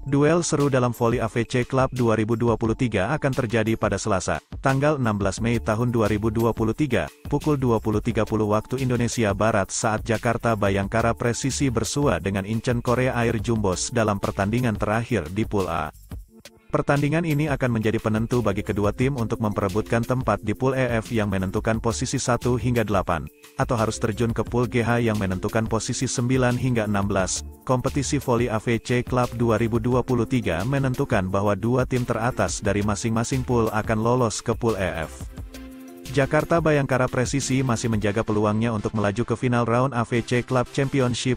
Duel seru dalam Voli AFC Cup 2023 akan terjadi pada Selasa, tanggal 16 Mei tahun 2023, pukul 20.30 waktu Indonesia Barat saat Jakarta Bayangkara Presisi bersua dengan Incheon Korea Air Jumbos dalam pertandingan terakhir di Pool A. Pertandingan ini akan menjadi penentu bagi kedua tim untuk memperebutkan tempat di Pool EF yang menentukan posisi 1 hingga 8, atau harus terjun ke Pool GH yang menentukan posisi 9 hingga 16. Kompetisi Voli AFC Cup 2023 menentukan bahwa dua tim teratas dari masing-masing pool akan lolos ke Pool EF. Jakarta Bayangkara Presisi masih menjaga peluangnya untuk melaju ke final round AFC Club Championship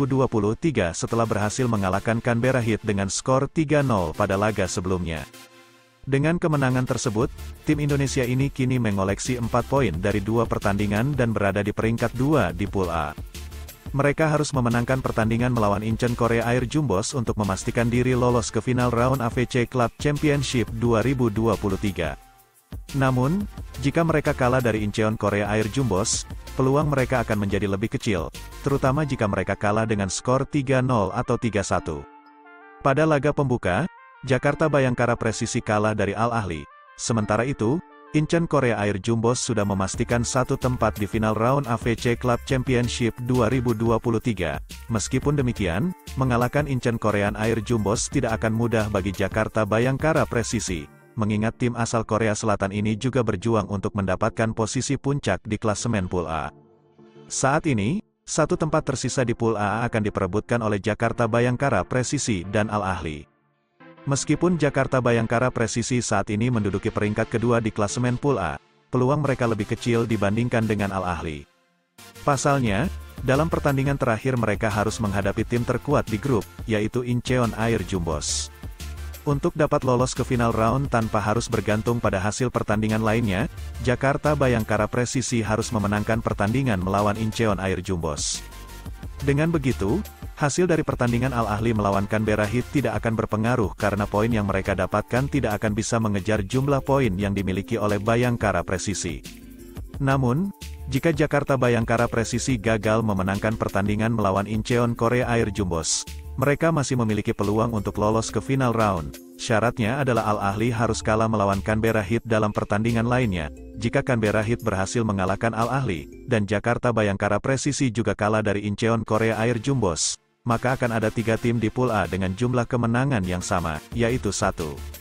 2023 setelah berhasil mengalahkan Canberra Heat dengan skor 3-0 pada laga sebelumnya. Dengan kemenangan tersebut, tim Indonesia ini kini mengoleksi 4 poin dari 2 pertandingan dan berada di peringkat 2 di Pool A. Mereka harus memenangkan pertandingan melawan Incheon Korea Air Jumbos untuk memastikan diri lolos ke final round AFC Club Championship 2023. Namun, jika mereka kalah dari Incheon Korea Air Jumbos, peluang mereka akan menjadi lebih kecil, terutama jika mereka kalah dengan skor 3-0 atau 3-1. Pada laga pembuka, Jakarta Bayangkara Presisi kalah dari Al Ahly. Sementara itu, Incheon Korea Air Jumbos sudah memastikan satu tempat di final round AFC Club Championship 2023. Meskipun demikian, mengalahkan Incheon Korean Air Jumbos tidak akan mudah bagi Jakarta Bayangkara Presisi, mengingat tim asal Korea Selatan ini juga berjuang untuk mendapatkan posisi puncak di klasemen Pool A. Saat ini, satu tempat tersisa di Pool A akan diperebutkan oleh Jakarta Bayangkara Presisi dan Al Ahly. Meskipun Jakarta Bayangkara Presisi saat ini menduduki peringkat kedua di klasemen Pool A, peluang mereka lebih kecil dibandingkan dengan Al Ahly. Pasalnya, dalam pertandingan terakhir mereka harus menghadapi tim terkuat di grup, yaitu Incheon Air Jumbos. Untuk dapat lolos ke final round tanpa harus bergantung pada hasil pertandingan lainnya, Jakarta Bayangkara Presisi harus memenangkan pertandingan melawan Incheon Air Jumbos. Dengan begitu, hasil dari pertandingan Al Ahly melawan Canberra Heat tidak akan berpengaruh karena poin yang mereka dapatkan tidak akan bisa mengejar jumlah poin yang dimiliki oleh Bayangkara Presisi. Namun, jika Jakarta Bayangkara Presisi gagal memenangkan pertandingan melawan Incheon Korea Air Jumbos, mereka masih memiliki peluang untuk lolos ke final round. Syaratnya adalah Al Ahly harus kalah melawan Canberra Heat dalam pertandingan lainnya. Jika Canberra Heat berhasil mengalahkan Al Ahly, dan Jakarta Bayangkara Presisi juga kalah dari Incheon Korea Air Jumbos, maka akan ada 3 tim di Pool A dengan jumlah kemenangan yang sama, yaitu 1.